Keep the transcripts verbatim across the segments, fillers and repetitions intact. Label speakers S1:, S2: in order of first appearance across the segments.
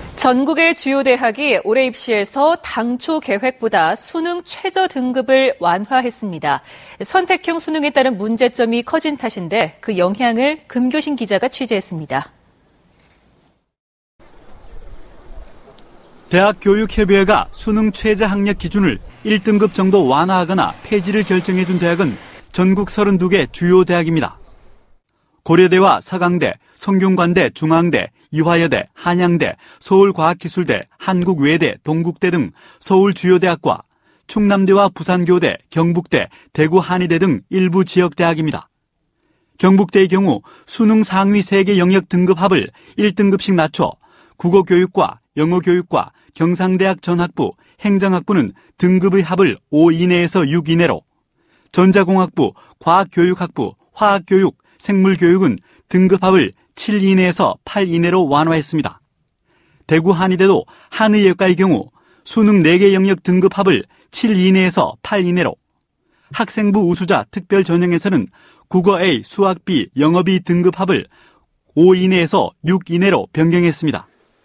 S1: 전국의 주요 대학이 올해 입시에서 당초 계획보다 수능 최저 등급을 완화했습니다. 선택형 수능에 따른 문제점이 커진 탓인데 그 영향을 금교신 기자가 취재했습니다.
S2: 대학교육협의회가 수능 최저 학력 기준을 일 등급 정도 완화하거나 폐지를 결정해준 대학은 전국 서른두 개 주요 대학입니다. 고려대와 서강대, 성균관대, 중앙대, 이화여대, 한양대, 서울과학기술대, 한국외대, 동국대 등 서울 주요 대학과 충남대와 부산교대, 경북대, 대구한의대 등 일부 지역 대학입니다. 경북대의 경우 수능 상위 세 개 영역 등급 합을 일 등급씩 낮춰 국어교육과 영어교육과 경상대학 전학부, 행정학부는 등급의 합을 오 이내에서 육 이내로, 전자공학부, 과학교육학부, 화학교육, 생물교육은 등급합을 칠 이내에서 팔 이내로 완화했습니다. 대구 한의대도 한의예과의 경우 수능 네 개 영역 등급합을 칠 이내에서 팔 이내로, 학생부 우수자 특별 전형에서는 국어 A, 수학 B, 영어 B 등급합을 오 이내에서 육 이내로 변경했습니다.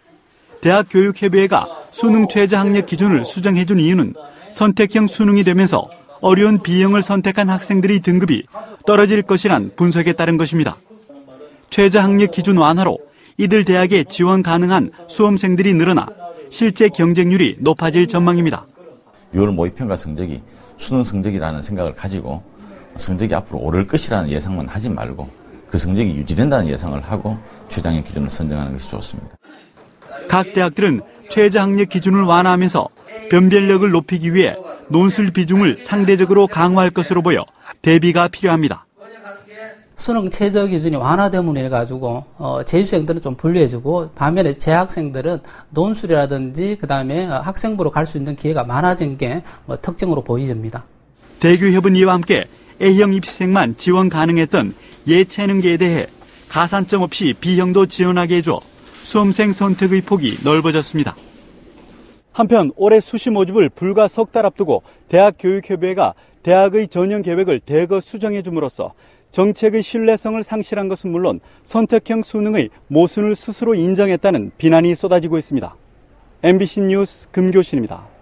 S2: 대학교육협의회가 수능 최저 학력 기준을 수정해준 이유는 선택형 수능이 되면서 어려운 B형을 선택한 학생들의 등급이 떨어질 것이란 분석에 따른 것입니다. 최저 학력 기준 완화로 이들 대학에 지원 가능한 수험생들이 늘어나 실제 경쟁률이 높아질 전망입니다.
S3: 유월 모의평가 성적이 수능 성적이라는 생각을 가지고 성적이 앞으로 오를 것이라는 예상만 하지 말고 그 성적이 유지된다는 예상을 하고 최저 학력 기준을 선정하는 것이 좋습니다.
S2: 각 대학들은 최저 학력 기준을 완화하면서 변별력을 높이기 위해 논술 비중을 상대적으로 강화할 것으로 보여 대비가 필요합니다.
S4: 수능 최저 기준이 완화됨으로 해가지고 어, 재수생들은 좀 불리해지고 반면에 재학생들은 논술이라든지 그 다음에 학생부로 갈 수 있는 기회가 많아진 게 뭐 특징으로 보여집니다.
S2: 대교협은 이와 함께 A형 입시생만 지원 가능했던 예체능계에 대해 가산점 없이 B형도 지원하게 해줘 수험생 선택의 폭이 넓어졌습니다. 한편 올해 수시 모집을 불과 석 달 앞두고 대학교육협의회가 대학의 전형 계획을 대거 수정해 줌으로써 정책의 신뢰성을 상실한 것은 물론 선택형 수능의 모순을 스스로 인정했다는 비난이 쏟아지고 있습니다. 엠비씨 뉴스 금교신입니다.